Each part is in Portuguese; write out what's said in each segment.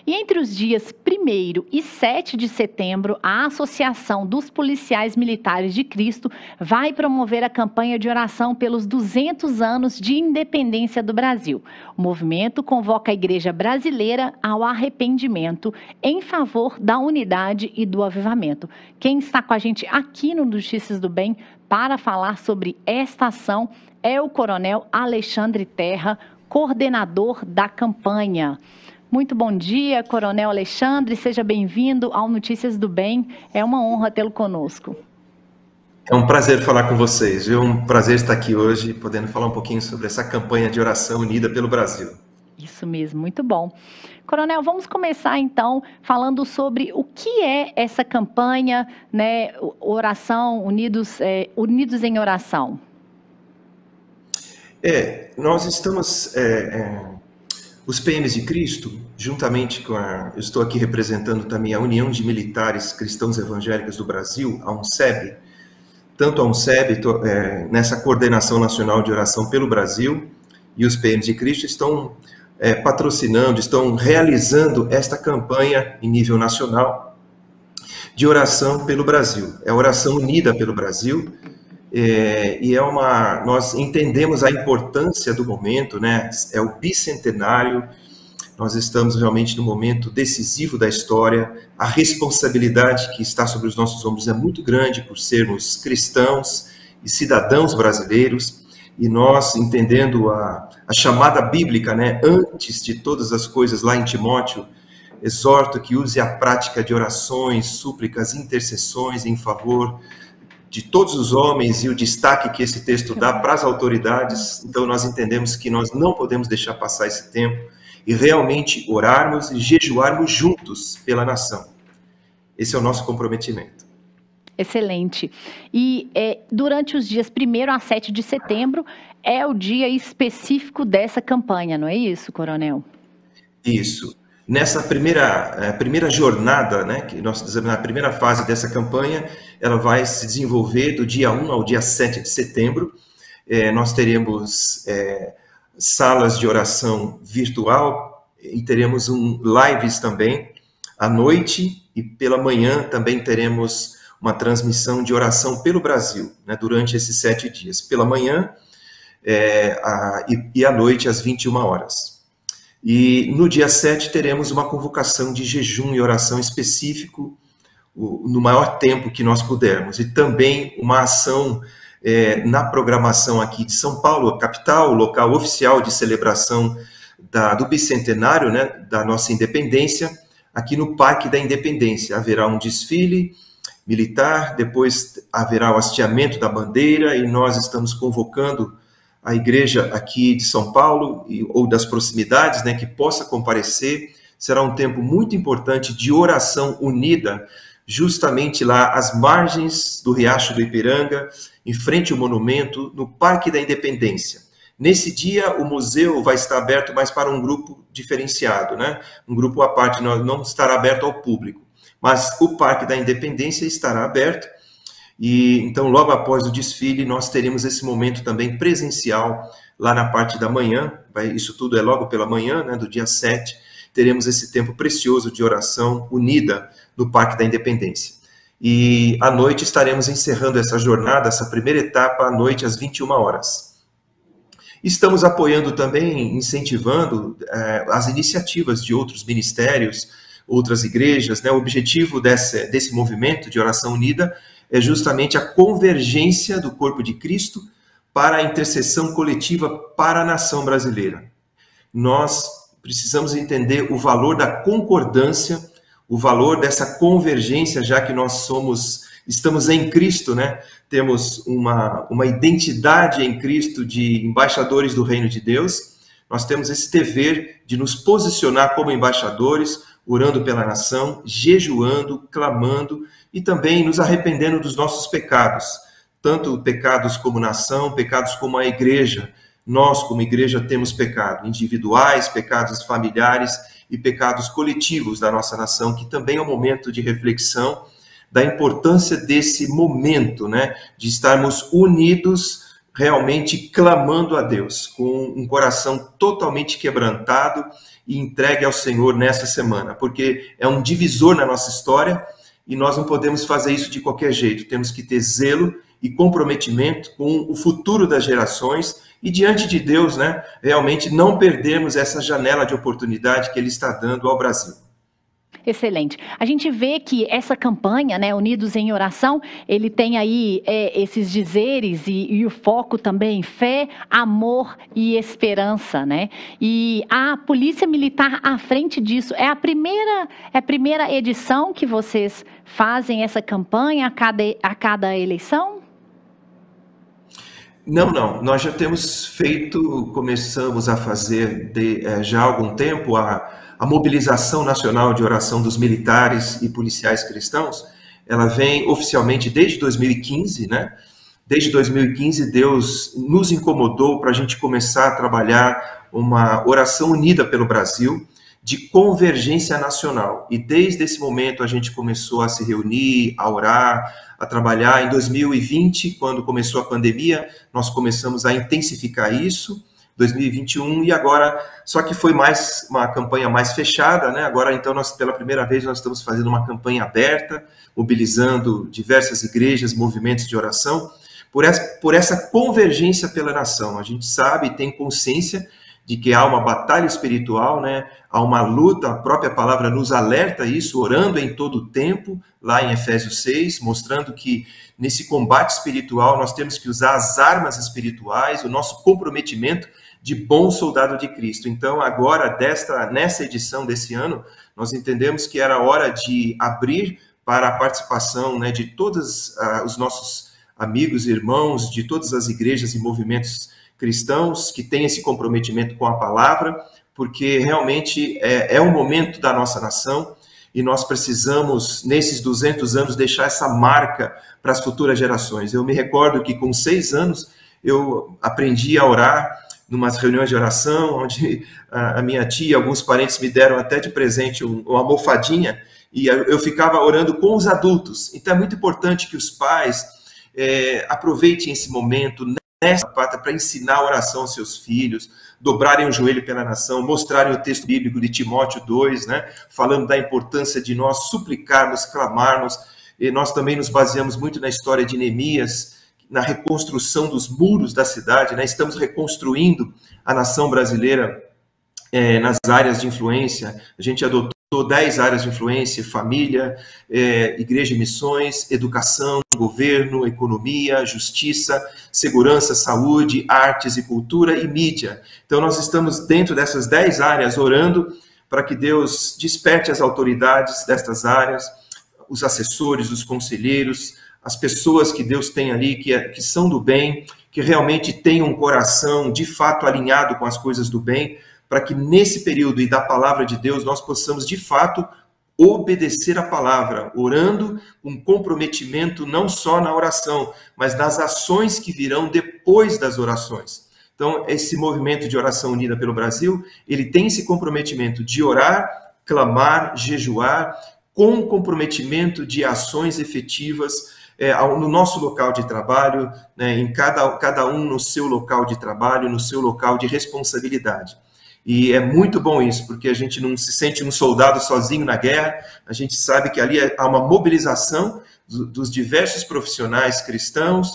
E entre os dias 1º e 7 de setembro, a Associação dos Policiais Militares de Cristo vai promover a campanha de oração pelos 200 anos de independência do Brasil. O movimento convoca a Igreja brasileira ao arrependimento em favor da unidade e do avivamento. Quem está com a gente aqui no Notícias do Bem para falar sobre esta ação é o Coronel Alexandre Terra, coordenador da campanha. Muito bom dia, Coronel Alexandre, seja bem-vindo ao Notícias do Bem, é uma honra tê-lo conosco. É um prazer falar com vocês, viu? Um prazer estar aqui hoje, podendo falar um pouquinho sobre essa campanha de oração unida pelo Brasil. Isso mesmo, muito bom. Coronel, vamos começar então falando sobre o que é essa campanha, né, oração, unidos em oração. Nós estamos... Os PMs de Cristo, juntamente com eu estou aqui representando também a União de Militares Cristãos Evangélicos do Brasil, a UNCEB, tanto a UNCEB, nessa coordenação nacional de oração pelo Brasil, e os PMs de Cristo estão patrocinando, estão realizando esta campanha em nível nacional de oração pelo Brasil. É a oração unida pelo Brasil, nós entendemos a importância do momento, né? É o bicentenário, nós estamos realmente no momento decisivo da história, a responsabilidade que está sobre os nossos ombros é muito grande por sermos cristãos e cidadãos brasileiros, e nós, entendendo a chamada bíblica, né? Antes de todas as coisas, lá em Timóteo, exorto que use a prática de orações, súplicas, intercessões em favor de todos os homens, e o destaque que esse texto dá para as autoridades. Então nós entendemos que nós não podemos deixar passar esse tempo e realmente orarmos e jejuarmos juntos pela nação. Esse é o nosso comprometimento. Excelente. E durante os dias 1º a 7 de setembro é o dia específico dessa campanha, não é isso, Coronel? Isso. Nessa primeira jornada, né, que nós dizemos na primeira fase dessa campanha, ela vai se desenvolver do dia 1 ao dia 7 de setembro. Nós teremos salas de oração virtual e teremos lives também à noite, e pela manhã também teremos uma transmissão de oração pelo Brasil, né, durante esses 7 dias, pela manhã e à noite às 21 horas. E no dia 7 teremos uma convocação de jejum e oração específico, no maior tempo que nós pudermos. E também uma ação na programação aqui de São Paulo, capital, local oficial de celebração do bicentenário, né, da nossa independência, aqui no Parque da Independência. Haverá um desfile militar, depois haverá o hasteamento da bandeira, e nós estamos convocando a igreja aqui de São Paulo ou das proximidades, né, que possa comparecer. Será um tempo muito importante de oração unida, justamente lá às margens do Riacho do Ipiranga, em frente ao monumento, no Parque da Independência. Nesse dia, o museu vai estar aberto, mas para um grupo diferenciado, né? Um grupo à parte, não estará aberto ao público. Mas o Parque da Independência estará aberto. E então, logo após o desfile, nós teremos esse momento também presencial, lá na parte da manhã. Isso tudo é logo pela manhã, né, do dia 7. Teremos esse tempo precioso de oração unida no Parque da Independência. E à noite estaremos encerrando essa jornada, essa primeira etapa, à noite, às 21 horas. Estamos apoiando também, incentivando as iniciativas de outros ministérios, outras igrejas, né? O objetivo desse movimento de oração unida é justamente a convergência do corpo de Cristo para a intercessão coletiva para a nação brasileira. Nós precisamos entender o valor da concordância, o valor dessa convergência, já que nós estamos em Cristo, né? Temos uma identidade em Cristo de embaixadores do reino de Deus. Nós temos esse dever de nos posicionar como embaixadores, orando pela nação, jejuando, clamando e também nos arrependendo dos nossos pecados, tanto pecados como nação, pecados como a igreja. Nós, como igreja, temos pecado individuais, pecados familiares e pecados coletivos da nossa nação, que também é um momento de reflexão da importância desse momento, né, de estarmos unidos, realmente clamando a Deus, com um coração totalmente quebrantado e entregue ao Senhor nessa semana, porque é um divisor na nossa história e nós não podemos fazer isso de qualquer jeito. Temos que ter zelo e comprometimento com o futuro das gerações e diante de Deus, né, realmente não perdermos essa janela de oportunidade que Ele está dando ao Brasil. Excelente. A gente vê que essa campanha, né, Unidos em Oração, ele tem aí esses dizeres e o foco também, fé, amor e esperança, né? E a Polícia Militar à frente disso, é a primeira edição que vocês fazem essa campanha a cada eleição? Não. Nós já temos feito, começamos a fazer já há algum tempo a mobilização nacional de oração dos militares e policiais cristãos. Ela vem oficialmente desde 2015, né? Desde 2015, Deus nos incomodou para a gente começar a trabalhar uma oração unida pelo Brasil, de convergência nacional. E desde esse momento a gente começou a se reunir, a orar, a trabalhar. Em 2020, quando começou a pandemia, nós começamos a intensificar isso, 2021, e agora, só que foi mais uma campanha mais fechada, né? Agora, então, pela primeira vez, nós estamos fazendo uma campanha aberta, mobilizando diversas igrejas, movimentos de oração, por essa convergência pela nação. A gente sabe e tem consciência de que há uma batalha espiritual, né? Há uma luta, a própria palavra nos alerta isso, orando em todo o tempo, lá em Efésios 6, mostrando que nesse combate espiritual nós temos que usar as armas espirituais, o nosso comprometimento de bom soldado de Cristo. Então, agora, nessa edição desse ano, nós entendemos que era hora de abrir para a participação, né, de todos os nossos amigos e irmãos, de todas as igrejas e movimentos cristãos que têm esse comprometimento com a palavra, porque realmente é um momento da nossa nação e nós precisamos, nesses 200 anos, deixar essa marca para as futuras gerações. Eu me recordo que com 6 anos eu aprendi a orar numas reuniões de oração, onde a minha tia, alguns parentes me deram até de presente uma almofadinha, e eu ficava orando com os adultos. Então é muito importante que os pais aproveitem esse momento, nessa pata, para ensinar a oração aos seus filhos, dobrarem o joelho pela nação, mostrarem o texto bíblico de Timóteo 2, né, falando da importância de nós suplicarmos, clamarmos. E nós também nos baseamos muito na história de Neemias, na reconstrução dos muros da cidade, né? Estamos reconstruindo a nação brasileira nas áreas de influência. A gente adotou 10 áreas de influência: família, igreja e missões, educação, governo, economia, justiça, segurança, saúde, artes e cultura e mídia. Então nós estamos dentro dessas 10 áreas orando para que Deus desperte as autoridades destas áreas, os assessores, os conselheiros, as pessoas que Deus tem ali, que são do bem, que realmente têm um coração de fato alinhado com as coisas do bem, para que nesse período e da palavra de Deus nós possamos de fato obedecer a palavra, orando com comprometimento não só na oração, mas nas ações que virão depois das orações. Então, esse movimento de oração unida pelo Brasil, ele tem esse comprometimento de orar, clamar, jejuar, com comprometimento de ações efetivas no nosso local de trabalho, né, em cada um no seu local de trabalho, no seu local de responsabilidade. E é muito bom isso, porque a gente não se sente um soldado sozinho na guerra, a gente sabe que ali há uma mobilização dos diversos profissionais cristãos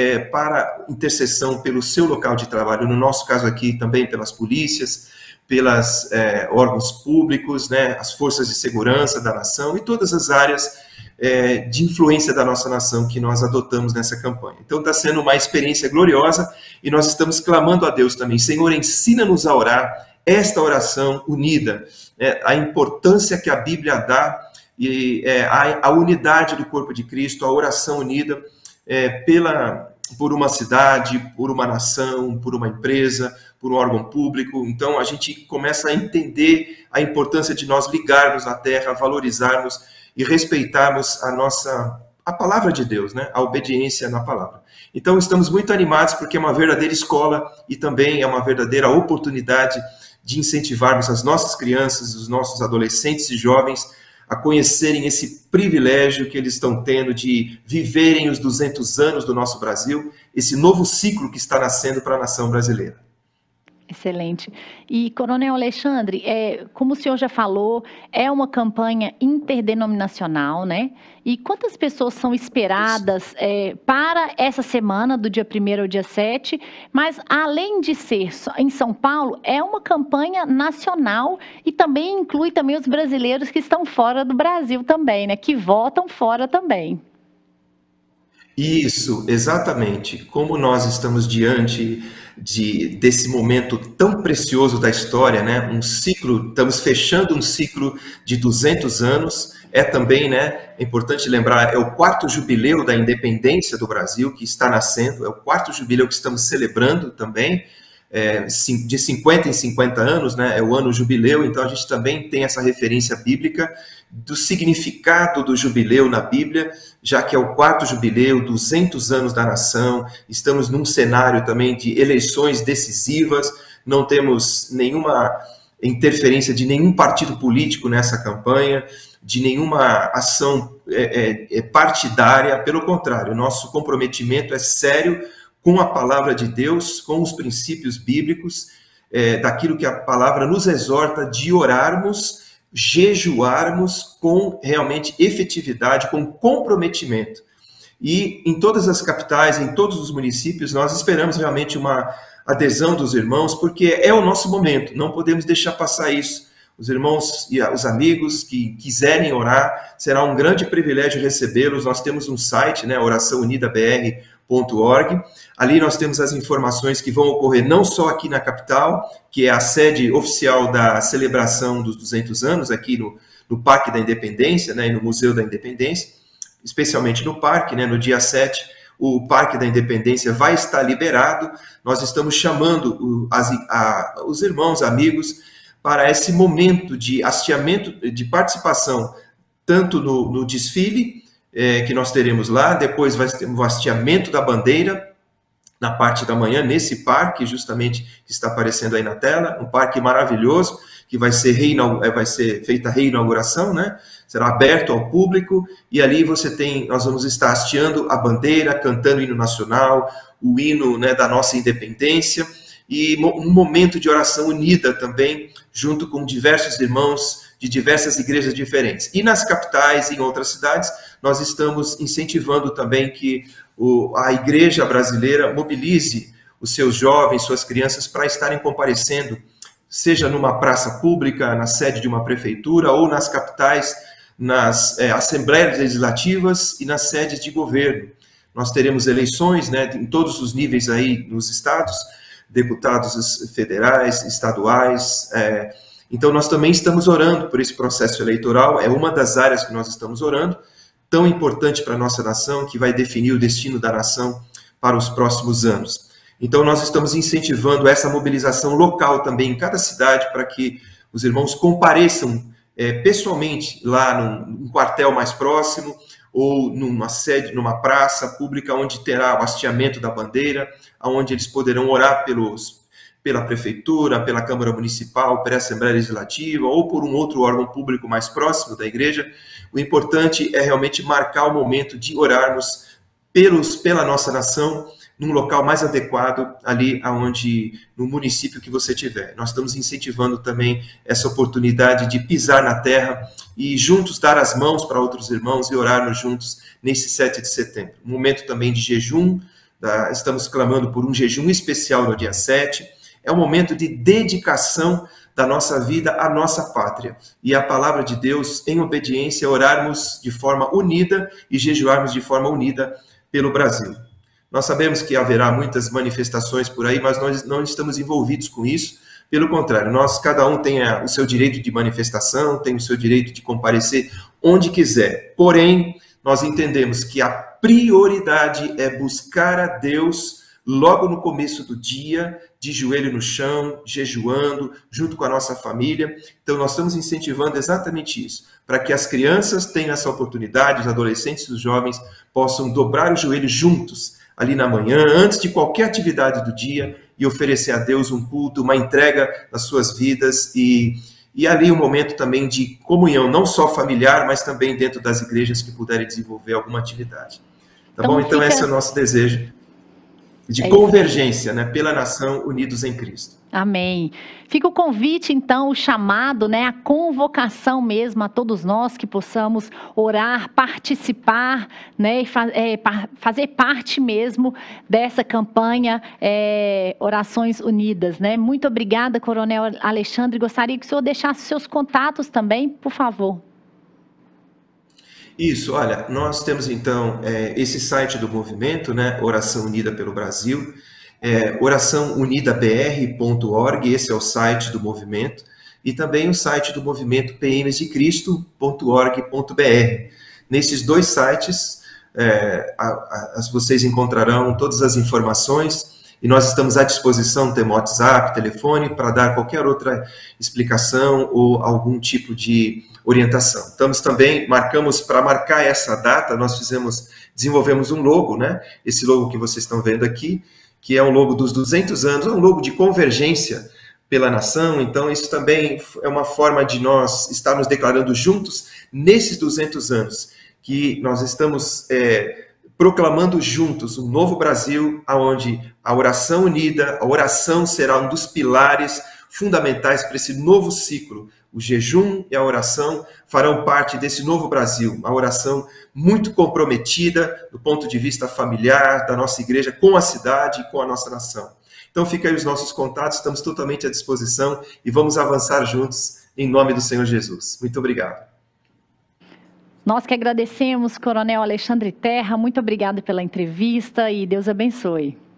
para intercessão pelo seu local de trabalho, no nosso caso aqui também pelas polícias, pelos órgãos públicos, né, as forças de segurança da nação e todas as áreas de influência da nossa nação que nós adotamos nessa campanha. Então está sendo uma experiência gloriosa e nós estamos clamando a Deus também: Senhor, ensina-nos a orar esta oração unida, a importância que a Bíblia dá e a unidade do corpo de Cristo, a oração unida por uma cidade, por uma nação, por uma empresa, por um órgão público. Então a gente começa a entender a importância de nós ligarmos na terra, valorizarmos e respeitarmos a palavra de Deus, né? A obediência na palavra. Então estamos muito animados porque é uma verdadeira escola e também é uma verdadeira oportunidade de incentivarmos as nossas crianças, os nossos adolescentes e jovens a conhecerem esse privilégio que eles estão tendo de viverem os 200 anos do nosso Brasil, esse novo ciclo que está nascendo para a nação brasileira. Excelente. E, Coronel Alexandre, como o senhor já falou, é uma campanha interdenominacional, né? E quantas pessoas são esperadas para essa semana, do dia 1º ao dia 7? Mas, além de ser em São Paulo, é uma campanha nacional e também inclui também os brasileiros que estão fora do Brasil também, né? Que votam fora também. Isso, exatamente. Como nós estamos diante desse momento tão precioso da história, né? Um ciclo, estamos fechando um ciclo de 200 anos. É também, né? É importante lembrar, é o 4º jubileu da independência do Brasil que está nascendo. É o 4º jubileu que estamos celebrando também. De 50 em 50 anos, né? É o ano jubileu. Então a gente também tem essa referência bíblica do significado do jubileu na Bíblia, já que é o 4º jubileu, 200 anos da nação, estamos num cenário também de eleições decisivas, não temos nenhuma interferência de nenhum partido político nessa campanha, de nenhuma ação partidária, pelo contrário, nosso comprometimento é sério com a palavra de Deus, com os princípios bíblicos, daquilo que a palavra nos exorta de orarmos, jejuarmos com realmente efetividade, com comprometimento. E em todas as capitais, em todos os municípios, nós esperamos realmente uma adesão dos irmãos, porque é o nosso momento, não podemos deixar passar isso. Os irmãos e os amigos que quiserem orar, será um grande privilégio recebê-los. Nós temos um site, né, oraçãounidabr.org. Ali nós temos as informações que vão ocorrer não só aqui na capital, que é a sede oficial da celebração dos 200 anos, aqui no Parque da Independência, né, e no Museu da Independência, especialmente no parque, né, no dia 7, o Parque da Independência vai estar liberado. Nós estamos chamando os irmãos, amigos, para esse momento de hasteamento, de participação, tanto no desfile, que nós teremos lá, depois vai ter o hasteamento da bandeira, na parte da manhã, nesse parque, justamente, que está aparecendo aí na tela, um parque maravilhoso, que vai ser feita a reinauguração, né? Será aberto ao público, e ali nós vamos estar hasteando a bandeira, cantando o hino nacional, o hino, né, da nossa independência, e um momento de oração unida também, junto com diversos irmãos de diversas igrejas diferentes. E nas capitais e em outras cidades, nós estamos incentivando também que a igreja brasileira mobilize os seus jovens, suas crianças, para estarem comparecendo, seja numa praça pública, na sede de uma prefeitura, ou nas capitais, nas assembleias legislativas e nas sedes de governo. Nós teremos eleições, né, em todos os níveis aí nos estados, deputados federais, estaduais. Então, nós também estamos orando por esse processo eleitoral, é uma das áreas que nós estamos orando, tão importante para a nossa nação, que vai definir o destino da nação para os próximos anos. Então, nós estamos incentivando essa mobilização local também em cada cidade, para que os irmãos compareçam pessoalmente lá num quartel mais próximo, ou numa sede, numa praça pública, onde terá o hasteamento da bandeira, onde eles poderão orar pela prefeitura, pela Câmara Municipal, pela Assembleia Legislativa, ou por um outro órgão público mais próximo da igreja. O importante é realmente marcar o momento de orarmos pela nossa nação, num local mais adequado, ali no município que você tiver. Nós estamos incentivando também essa oportunidade de pisar na terra e juntos dar as mãos para outros irmãos e orarmos juntos nesse 7 de setembro. Um momento também de jejum, estamos clamando por um jejum especial no dia 7. É um momento de dedicação da nossa vida à nossa pátria. E a palavra de Deus, em obediência, orarmos de forma unida e jejuarmos de forma unida pelo Brasil. Nós sabemos que haverá muitas manifestações por aí, mas nós não estamos envolvidos com isso. Pelo contrário, cada um tem o seu direito de manifestação, tem o seu direito de comparecer onde quiser. Porém, nós entendemos que a prioridade é buscar a Deus logo no começo do dia, de joelho no chão, jejuando, junto com a nossa família. Então, nós estamos incentivando exatamente isso, para que as crianças tenham essa oportunidade, os adolescentes e os jovens possam dobrar o joelho juntos, ali na manhã, antes de qualquer atividade do dia, e oferecer a Deus um culto, uma entrega das suas vidas, e ali um momento também de comunhão, não só familiar, mas também dentro das igrejas que puderem desenvolver alguma atividade. Tá bom? Então esse é o nosso desejo. de convergência, né, pela nação unidos em Cristo. Amém. Fica o convite, então, o chamado, né, a convocação mesmo a todos nós que possamos orar, participar, né, e fazer parte mesmo dessa campanha Orações Unidas, né? Muito obrigada, Coronel Alexandre. Gostaria que o senhor deixasse seus contatos também, por favor. Isso, olha, nós temos então esse site do movimento, né, Oração Unida pelo Brasil, oraçãounidabr.org, esse é o site do movimento, e também o site do movimento pmsdecristo.org.br. Nesses dois sites, vocês encontrarão todas as informações, e nós estamos à disposição, temos WhatsApp, telefone, para dar qualquer outra explicação ou algum tipo de orientação. Estamos também, para marcar essa data, nós desenvolvemos um logo, né? Esse logo que vocês estão vendo aqui, que é um logo dos 200 anos, é um logo de convergência pela nação. Então isso também é uma forma de nós estarmos declarando juntos nesses 200 anos, que nós estamos proclamando juntos um novo Brasil, onde a oração unida, a oração será um dos pilares fundamentais para esse novo ciclo. O jejum e a oração farão parte desse novo Brasil, uma oração muito comprometida do ponto de vista familiar, da nossa igreja, com a cidade e com a nossa nação. Então fica aí os nossos contatos, estamos totalmente à disposição e vamos avançar juntos em nome do Senhor Jesus. Muito obrigado. Nós que agradecemos, Coronel Alexandre Terra, muito obrigado pela entrevista e Deus abençoe.